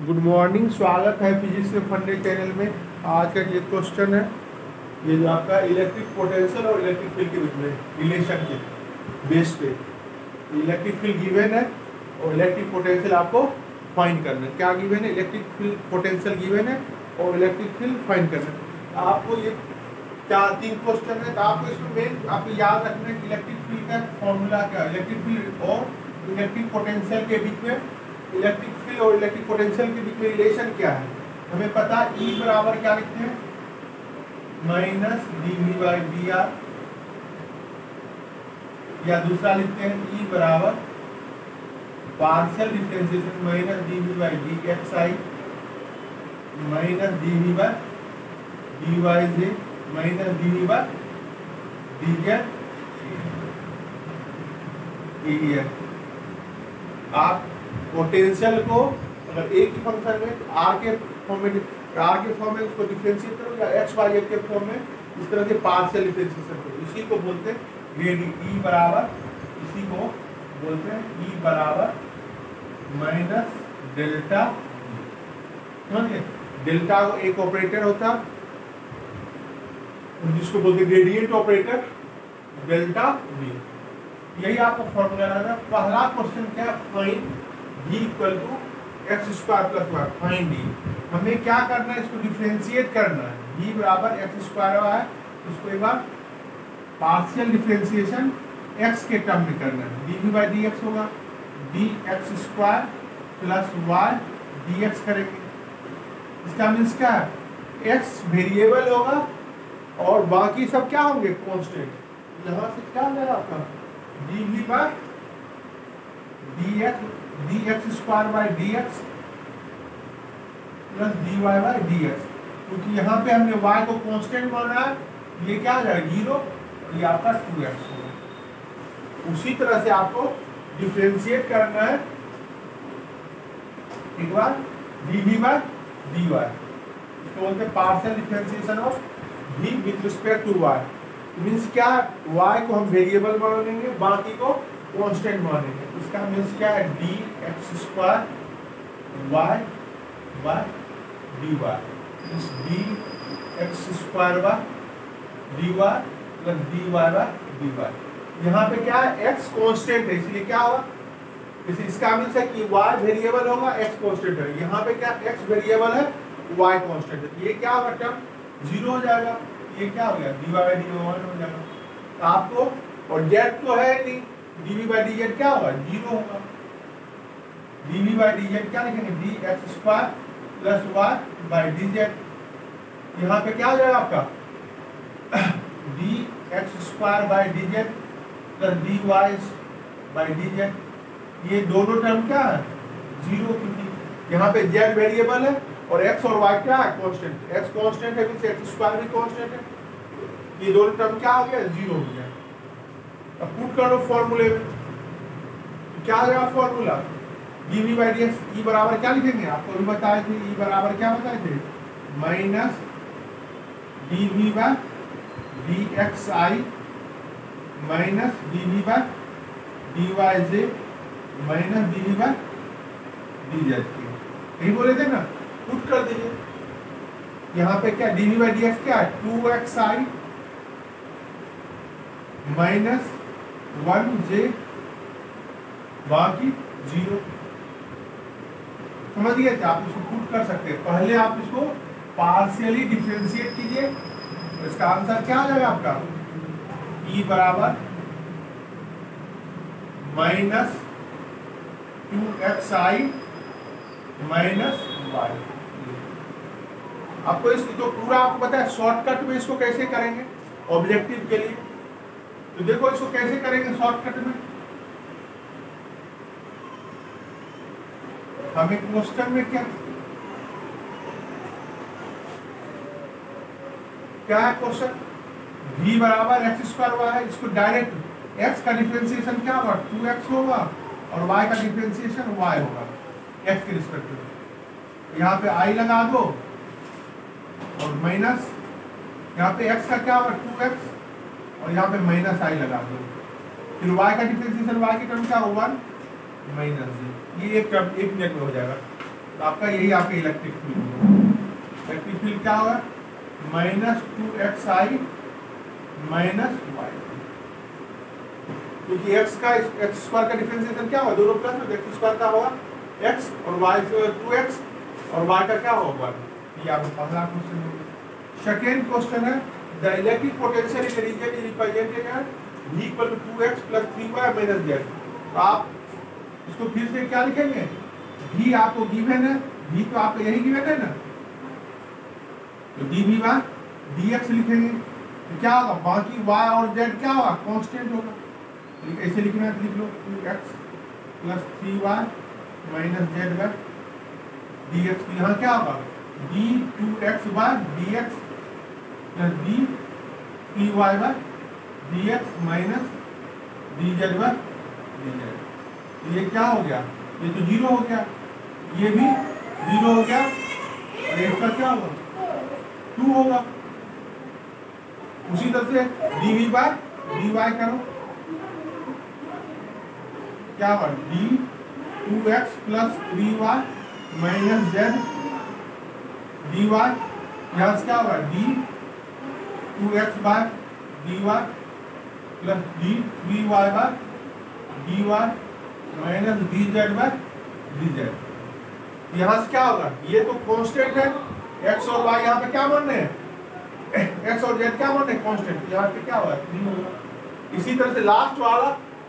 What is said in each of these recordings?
Good morning, स्वागत है physics के फंडे चैनल में। आज का ये क्वेश्चन है, ये जो आपका इलेक्ट्रिक पोटेंशियल और इलेक्ट्रिक फील्ड के बीच में रिलेशन के बेस पे इलेक्ट्रिक फील्ड गिवन है और इलेक्ट्रिक पोटेंशियल आपको फाइंड करना है। क्या गिवन है? इलेक्ट्रिक फील्ड पोटेंशियल गिवन है और इलेक्ट्रिक फील्ड फाइंड करना है। आपको ये तीन क्वेश्चन है, तो आपको इसमें मेन आपको याद रखना है कि इलेक्ट्रिक फील्ड का फॉर्मूला क्या है। इलेक्ट्रिक फील्ड और इलेक्ट्रिक पोटेंशियल के बीच में, इलेक्ट्रिक फील्ड और इलेक्ट्रिक पोटेंशियल के बीच में रिलेशन क्या है हमें पता है। E बराबर क्या लिखते हैं? माइनस dV/dr, या दूसरा लिखते हैं E बराबर partial differentiation minus dV/dxi minus dV/dy minus dV/dz। आप पोटेंशियल को अगर एक ही फंक्शन में आर के फॉर्म में उसको डिफरेंशिएट करो या एक्स वाई के फॉर्म में इस तरह से पार्शियल डिफरेंशिएशन करो, इसी को बोलते हैं ग्रेडियंट। ई बराबर, इसी को बोलते हैं ई बराबर माइनस डेल्टा। समझिए, डेल्टा को एक ऑपरेटर होता है जिसको बोलते हैं ग्रेडियंट ऑपरेटर, डेल्टा वी। यही आपको फॉर्मूला लगाना। पहला क्वेश्चन क्या है? Find v equal to X square plus Y. Find d, हमें क्या करना है? इसको डिफरेंशिएट करना है। v बराबर एक्स स्क्वायर है, उसको एक बार पार्शियल डिफरेंशिएशन x के टर्म में करना है। dv/dx होगा dx square plus y dx करेंगे। इसका मीन्स क्या है? x वेरिएबल होगा और बाकी सब क्या होंगे? कांस्टेंट। यहाँ से क्या हो जाएगा आपका? dx square by dx plus dy/dx, क्योंकि यहाँ पे हमने y को कांस्टेंट माना है, ये क्या आ जाएगा? 0, और ये आपका 2x होगा। उसी तरह से आपको डिफरेंशिएट करना है एक बार dv/dy, इसको बोलते हैं partial differentiation of v with respect to y। Means क्या? y को हम वेरिएबल मानेंगे, बाकी को कांस्टेंट मानेंगे। इसका मीन्स क्या है? dx square y by dy, इस dx square by dy plus dy/dy। यहाँ पे क्या है? x कांस्टेंट है, इसलिए क्या होगा? इसका मीन्स है कि y वेरिएबल होगा, x कांस्टेंट है। यहाँ पे क्या? x वेरिएबल है, y कांस्टेंट है। ये क्या होगा? टर्म 0 हो जाएगा। ये क्या हो गया? dy/dy 1 हो जाएगा। तो आपको, और z तो है नहीं, dv/dz क्या होगा? 0 होगा। dv/dz क्या लिखेंगे? dx square plus y/dz। यहाँ पे क्या हो जाएगा आपका? dx square by dz plus dy/dz। ये दोनों टर्म क्या है? 0, क्योंकि यहाँ पे z वेरिएबल है और x और y क्या है? कांस्टेंट। x कांस्टेंट है, मींस x स्क्वायर भी कांस्टेंट है। ये दोनों टर्म क्या हो गया? 0 हो गया। अब पुट कर लो फॉर्मूले में, क्या आ जाएगा फॉर्मूला? dv/dx। e बराबर क्या लिखेंगे? आपको भी बताए थे, e बराबर क्या बताए थे? Minus dv/dxi minus dv/dyj minus dv/dz। यही बोले थे ना, पुट कर दीजिए। यहाँ पे क्या? dv/dx क्या है? 2xi माइनस 1j बाकी 0। समझ गए थे? आप इसको पुट कर सकते हैं। पहले आप इसको पार्शियली डिफरेंशिएट कीजिए, इसका आंसर क्या आ जाएगा आपका? e बराबर माइनस 2xi माइनस y। आपको इसको तो पूरा आपको पता है, शॉर्टकट में इसको कैसे करेंगे ऑब्जेक्टिव के लिए। तो देखो इसको कैसे करेंगे शॉर्टकट में। हमें क्वेश्चन में क्या है? क्वेश्चन v बराबर एक्स स्क्वायर y है। इसको डायरेक्ट x का डिफरेंशिएशन क्या होगा? 2x होगा और y का डिफरेंशिएशन y होगा x के रिस्पेक्ट में। यहाँ पे i लगा दो और माइनस, यहाँ पे x का क्या होगा? 2x, और यहाँ पे माइनस i लगा दो। फिर y का डिफरेंशिएशन y की टर्म क्या होगा? 1 माइनस जी। ये एक टर्म 1 मिनट में हो जाएगा। तो आपका यही आपका इलेक्ट्रिक फील्ड होगा। इलेक्ट्रिक फील्ड क्या होगा? -2xi माइनस वाई, क्योंकि x स्क्वायर का डिफरेंशिएशन क्या होगा? दोनों प्लस में x स्क्वायर का होगा x और y 2x और y का क्या होगा? ये आपका पहला क्वेश्चन होगा। सेकेंड क्वेश्चन है the electric potential in region is represented as v = 2x + 3y - z। तो आप इसको फिर से क्या लिखेंगे? v आपको गिवन है, v तो आपको यही गिवन है ना, तो dv dx लिखेंगे तो क्या होगा? बाकी y और z क्या होगा? कांस्टेंट होगा। ऐसे लिखना है, लिख लो 2x + 3y - z dx। तो यहाँ क्या होगा? d2x dx + d3y dx - dz dz। तो ये क्या हो गया? ये तो 0 हो गया, ये भी 0 हो गया, और इसका क्या होगा? 2 होगा। उसी तरह से dv dy करो, क्या होगा? d2x + 3y - z dy। यहाँ से क्या होगा? d2x dy + d3y dy - dz dz। यहाँ से क्या होगा? ये तो कांस्टेंट है, x और y यहाँ पे क्या मान रहे हैं? x और z क्या मान रहे हैं? कांस्टेंट। यहाँ पे क्या होगा? 3 होगा। इसी तरह से लास्ट वाला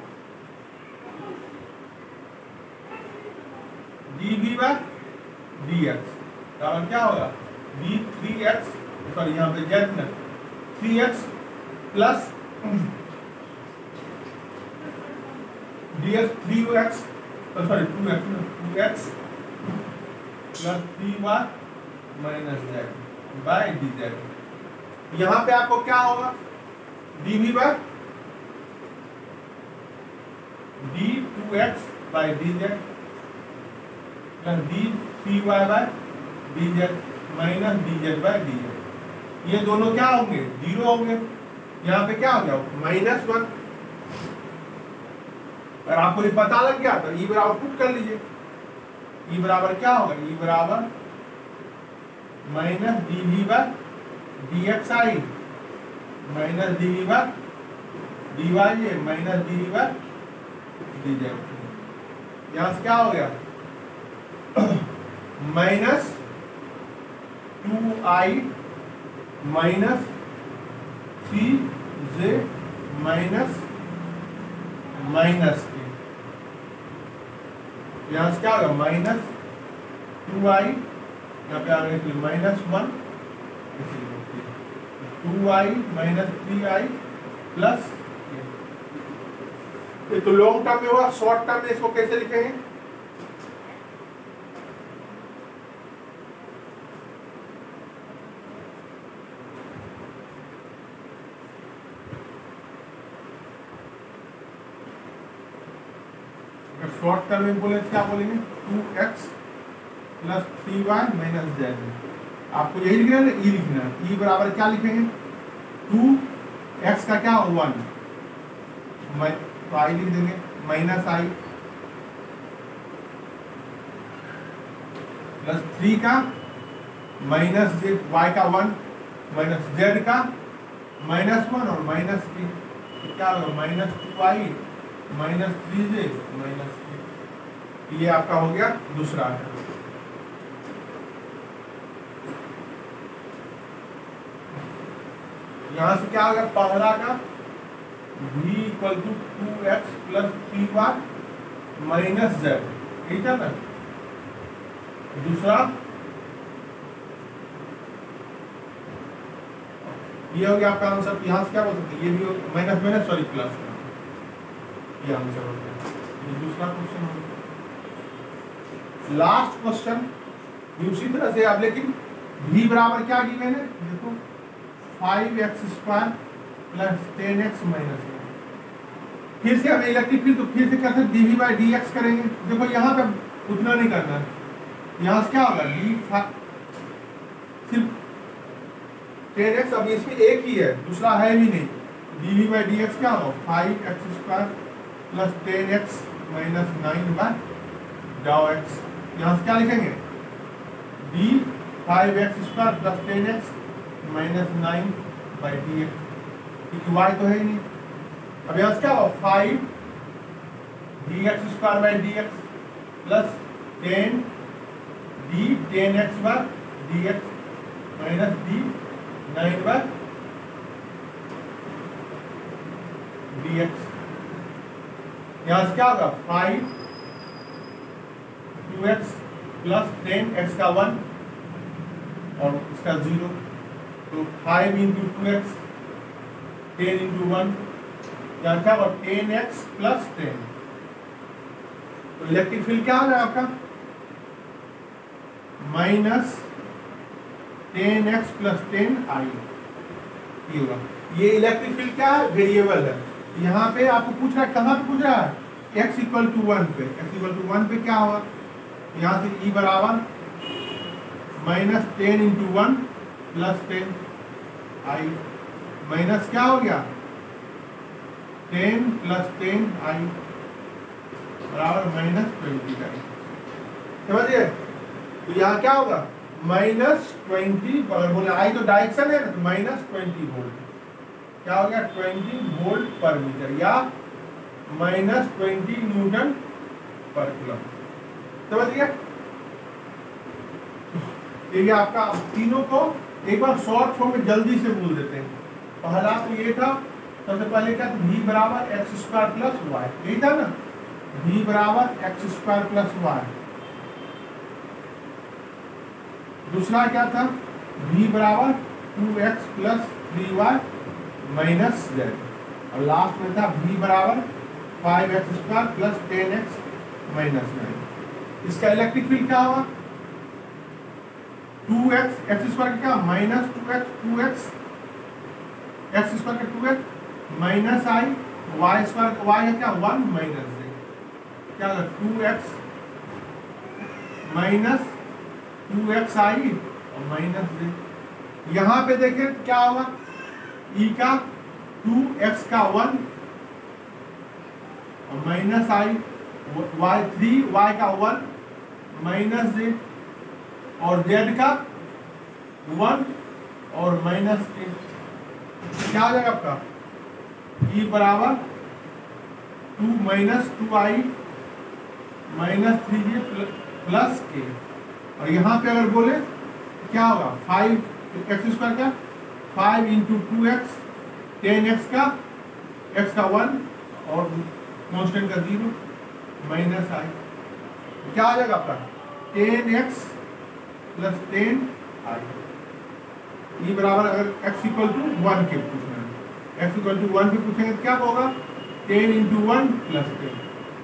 dv dx बराबर क्या होगा? d3x, सॉरी यहाँ पे z ना, 3x plus dx 3x, sorry 2x + 3y - z dz। यहाँ पे आपको क्या होगा? dv d2x dz + d3y dz - dz dz। ये दोनों क्या होंगे? 0 होंगे। यहाँ पे क्या हो गया? -1। अगर आपको ये पता लग गया तो e बराबर पुट कर लीजिए। e बराबर क्या होगा? e बराबर -dv dxi - dv dy -dv dz। यहाँ से क्या हो गया? -2i - 3j माइनस के, यहाँ से क्या होगा? -2i, यहाँ पे आगे -1, 2i - 3i प्लस, ये तो लॉन्ग टर्म में हुआ। शॉर्ट टर्म में इसको कैसे लिखेंगे? शॉर्ट टर्म में बोले क्या बोलेंगे? 2x + 3y - z। आपको यही लिखना है ना, e लिखना है। e बराबर क्या लिखेंगे? 2x का क्या हो? 1, तो i लिख देंगे -i + 3 का -j, y का 1 -z का -1 और -k, तो क्या होगा? -2i - 3j -k। ये आपका हो गया दूसरा। यहाँ से क्या होगा? पहला का v = 2x + 3y - z, ठीक है ना। दूसरा ये हो गया आपका आंसर। यहाँ से क्या बोल सकते हैं? ये भी हो माइनस सॉरी प्लस, ये आंसर हो गया। ये दूसरा क्वेश्चन हो गया। लास्ट क्वेश्चन उसी तरह से आप, लेकिन v बराबर क्या गिवन है? देखो 5x² + 10x - 1। फिर से हमें इलेक्ट्रिक फील्ड, तो फिर से कैसे dv dx करेंगे? देखो यहाँ पे उतना नहीं करना है। यहाँ से क्या होगा? d सिर्फ 10x, अब इसमें एक ही है, दूसरा है भी नहीं। dv dx क्या होगा? 5x² + 10x - 9 /x। यहाँ से क्या लिखेंगे? D 5x² plus 10x minus 9/dx, क्योंकि y तो है ही नहीं। अब यहाँ से क्या होगा 5 dx² plus 10 d 10x/dx minus d 9/dx। यहाँ से क्या होगा 5 2x प्लस 10x का 1 और इसका 0, तो 5 इंटू 2x 10 इंटू 1, यहाँ क्या होगा 10x प्लस 10। तो इलेक्ट्रिक फील्ड क्या हो जाएगा आपका माइनस 10x प्लस 10i, ये होगा। ये इलेक्ट्रिक फील्ड क्या है वेरिएबल है। यहाँ पे आपको पूछ रहा है, कहाँ पे पूछ रहा है x इक्वल टू 1 पे, x इक्वल टू 1 पे क्या होगा यहाँ से e बराबर minus 10 into 1 plus 10i minus क्या हो गया 10 प्लस 10i बराबर माइनस 20i। समझिए, तो यहाँ क्या होगा माइनस 20, अगर बोले आई तो डायरेक्शन है ना, तो माइनस 20 वोल्ट क्या हो गया 20 वोल्ट पर मीटर या माइनस 20 न्यूटन पर कूलम। समझ गया? ये आपका तीनों को एक बार शॉर्ट फॉर्म में जल्दी से बोल देते हैं। पहला तो ये था, सबसे पहले क्या था v बराबर x² प्लस वाई, यही था ना, v बराबर x² प्लस वाई। दूसरा क्या था v बराबर 2x plus 3y minus z, और लास्ट में था v बराबर 5x² प्लस 10x माइनस 9। इसका इलेक्ट्रिक फील्ड क्या होगा 2x x² का क्या माइनस 2x x² का 2x minus i y² y है क्या 1 माइनस z, क्या होगा 2x माइनस 2xi और माइनस z। यहाँ पे देखें क्या होगा e का 2x का 1 और माइनस i y 3y का 1 माइनस z और z का 1 और माइनस k। क्या हो जाएगा आपका e बराबर 2 minus 2i minus 3j plus k। और यहाँ पे अगर बोले क्या होगा 5 x² का 5 इंटू 2x 10x का x का 1 और कांस्टेंट का 0 माइनस i, क्या आ जाएगा आपका 10x प्लस 10i। ये बराबर अगर x इक्वल टू 1 के पूछना है, x इक्वल टू 1 पे पूछेंगे तो क्या होगा 10 इंटू 1 प्लस 10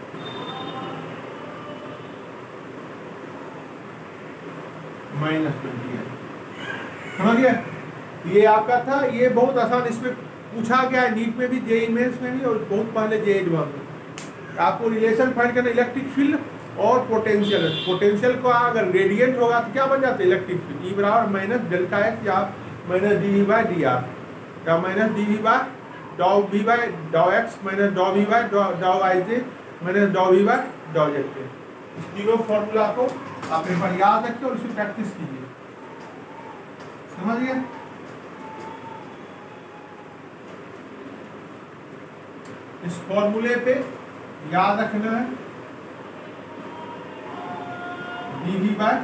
माइनस 20 है। समझ गया? ये आपका था, ये बहुत आसान, इसमें पूछा गया है नीट में भी, जेईई मेंस में भी और बहुत पहले जेईई एडवांस में। आपको रिलेशन फाइंड करना इलेक्ट्रिक फील्ड और पोटेंशियल। पोटेंशियल को अगर रेडियंट होगा तो क्या बन जाता है इलेक्ट्रिक फील्ड ई बराबर माइनस डेल्टा एक्स या minus D by D R या माइनस डी वी बाय डॉ वी बाय डॉ एक्स माइनस डॉ वी बाय डॉ आई जे माइनस डॉ वी बाय डॉ जेड के। इस तीनों फॉर्मूला को आप एक बार याद रखिए और इसे प्रैक्टिस कीजिए। समझ गए? इस फॉर्मूले पे याद रखना है dv बाय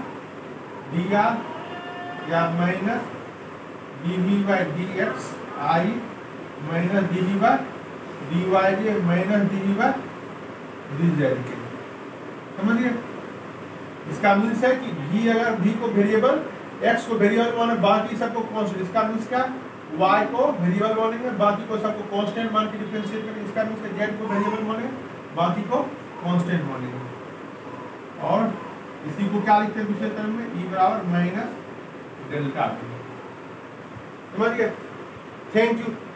dr या minus dv by dx I minus dv by dy J minus dv by dz के। समझिए? इसका मीन्स है कि v अगर v को वेरिएबल x को वेरिएबल माने बाकी सबको कांस्टेंट, इसका मीन्स क्या y को वेरिएबल मानेंगे बाकी को सबको कांस्टेंट मान के डिफरेंशिएट करेंगे। इसका मीन्स z को वेरिएबल मानेंगे बाकी को कांस्टेंट मानेंगे। और इसी को क्या लिखते हैं दूसरे टर्म में e बराबर माइनस डेल्टा। समझ गए? Thank you.